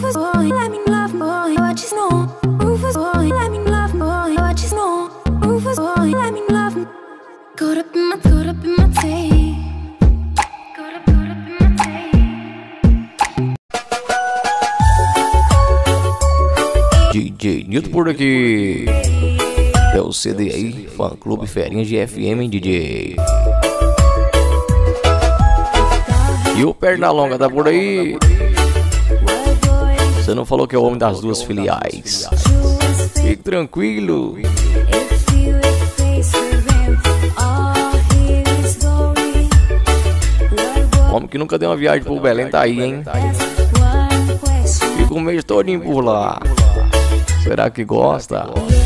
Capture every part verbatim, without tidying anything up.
Rufus boy, let me love boy, what you know. Rufus boy, let me love boy, what you know. Rufus boy, let me love. Caught up in my, caught up in my tape. Caught up, caught up in my tape. D J Nilton por aqui. É o C D aí, Fã Clube Ferinhas de F M, D J. E o Pernalonga tá por aí. Você não falou que é o homem das duas filiais. Fique tranquilo. Homem que nunca deu uma viagem pro Belém tá aí, hein? Fica um mês todinho por lá. Será que gosta?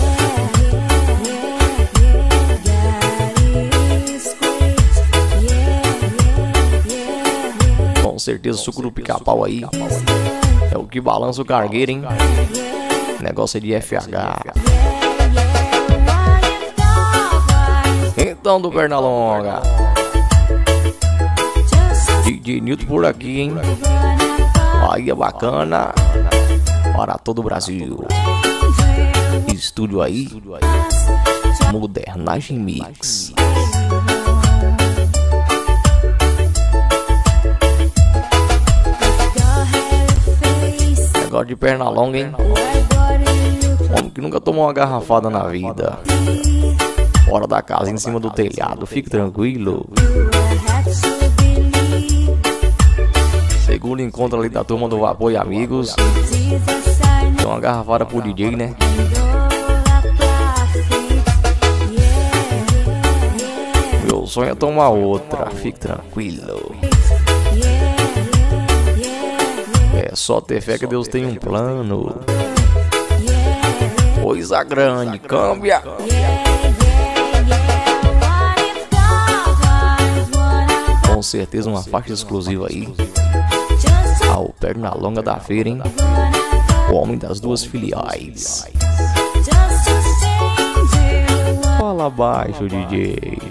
Com certeza o suco do pica-pau aí é o que balança o cargueiro, hein? Negócio é de F H. Então do Pernalonga, D J Nilton por aqui, hein? Aí é bacana para todo o Brasil. Estúdio aí, Modernagem Mix. Negócio de Pernalonga, hein? Homem que nunca tomou uma garrafada na vida. Fora da casa, em cima do telhado, fique tranquilo. Segundo encontro ali da turma do Vapor e Amigos. Tem uma garrafada pro D J, né? Meu sonho é tomar outra, fique tranquilo. É só ter fé que Deus tem um plano. Coisa grande, câmbia. Com certeza uma faixa exclusiva aí ao Pernalonga da feira, hein? O homem das duas filiais. Fala baixo, D J.